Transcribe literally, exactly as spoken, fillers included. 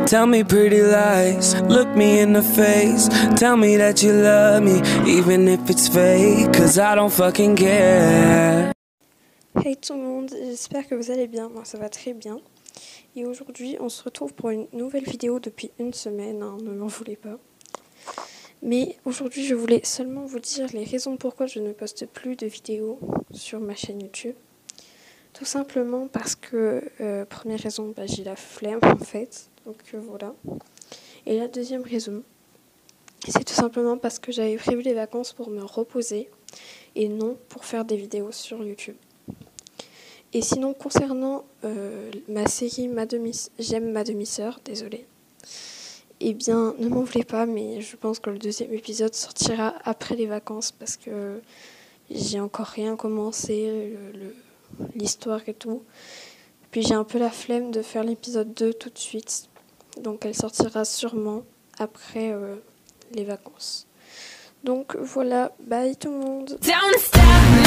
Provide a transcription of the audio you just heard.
Tell me pretty lies, look me in the face. Tell me that you love me, even if it's fake, cause I don't fucking care. Hey tout le monde, j'espère que vous allez bien, moi ça va très bien. Et aujourd'hui on se retrouve pour une nouvelle vidéo depuis une semaine, hein, ne m'en voulez pas. Mais aujourd'hui je voulais seulement vous dire les raisons pourquoi je ne poste plus de vidéos sur ma chaîne YouTube. Tout simplement parce que, euh, première raison, bah, j'ai la flemme en fait, donc euh, voilà. Et la deuxième raison, c'est tout simplement parce que j'avais prévu les vacances pour me reposer et non pour faire des vidéos sur YouTube. Et sinon, concernant euh, ma série ma demi J'aime ma demi-sœur, désolée, eh bien, ne m'en voulez pas, mais je pense que le deuxième épisode sortira après les vacances parce que j'ai encore rien commencé, le, le, l'histoire et tout. Puis j'ai un peu la flemme de faire l'épisode deux tout de suite, donc elle sortira sûrement après euh, les vacances. Donc voilà, bye tout le monde.